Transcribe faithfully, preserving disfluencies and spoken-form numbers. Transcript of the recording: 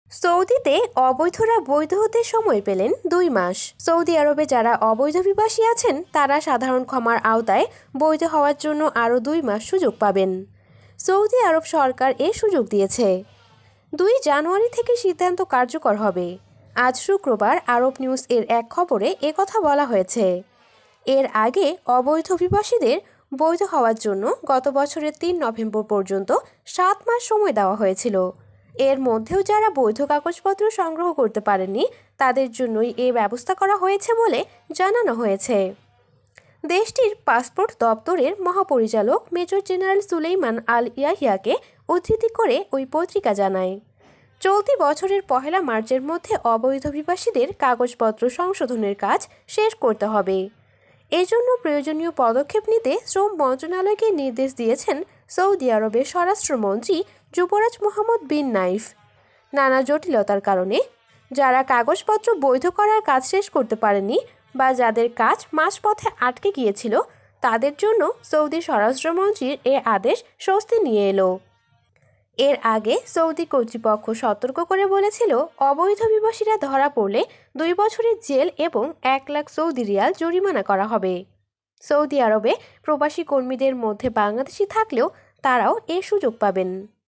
সৌদিতে অবৈধরা বৈধ হতে সময় পেলেন দুই মাস। সৌদি আরবে যারা অবৈধ অভিবাসী আছেন তারা সাধারণ ক্ষমার আওতায় বৈধ হওয়ার জন্য আরও দুই মাস সুযোগ পাবেন। সৌদি আরব সরকার এ সুযোগ দিয়েছে। দুই জানুয়ারি থেকে সিদ্ধান্ত কার্যকর হবে। আজ শুক্রবার আরব নিউজ এর এক খবরে একথা বলা হয়েছে। এর আগে অবৈধ অভিবাসীদের বৈধ হওয়ার জন্য গত বছরের তিন নভেম্বর পর্যন্ত সাত মাস সময় দেওয়া হয়েছিল। এর মধ্যেও যারা বৈধ কাগজপত্র সংগ্রহ করতে পারেননি তাদের জন্যই এ ব্যবস্থা করা হয়েছে বলে জানানো হয়েছে। দেশটির পাসপোর্ট দপ্তরের মহাপরিচালক মেজর জেনারেল সুলেইমান আল ইয়াহিয়াকে উদ্ধৃতি করে ওই পত্রিকা জানায়, চলতি বছরের পহেলা মার্চের মধ্যে অবৈধ অভিবাসীদের কাগজপত্র সংশোধনের কাজ শেষ করতে হবে। এজন্য প্রয়োজনীয় পদক্ষেপ নিতে শ্রম মন্ত্রণালয়কে নির্দেশ দিয়েছেন সৌদি আরবের স্বরাষ্ট্রমন্ত্রী যুবরাজ মোহাম্মদ বিন নাইফ। নানা জটিলতার কারণে যারা কাগজপত্র বৈধ করার কাজ শেষ করতে পারেনি বা যাদের কাজ মাঝপথে আটকে গিয়েছিল তাদের জন্য সৌদি স্বরাষ্ট্রমন্ত্রীর এ আদেশ স্বস্তি নিয়ে এলো। এর আগে সৌদি কর্তৃপক্ষ সতর্ক করে বলেছিল, অবৈধ অভিবাসীরা ধরা পড়লে দুই বছরের জেল এবং এক লাখ সৌদি রিয়াল জরিমানা করা হবে। সৌদি আরবে প্রবাসী কর্মীদের মধ্যে বাংলাদেশি থাকলেও তারাও এ সুযোগ পাবেন।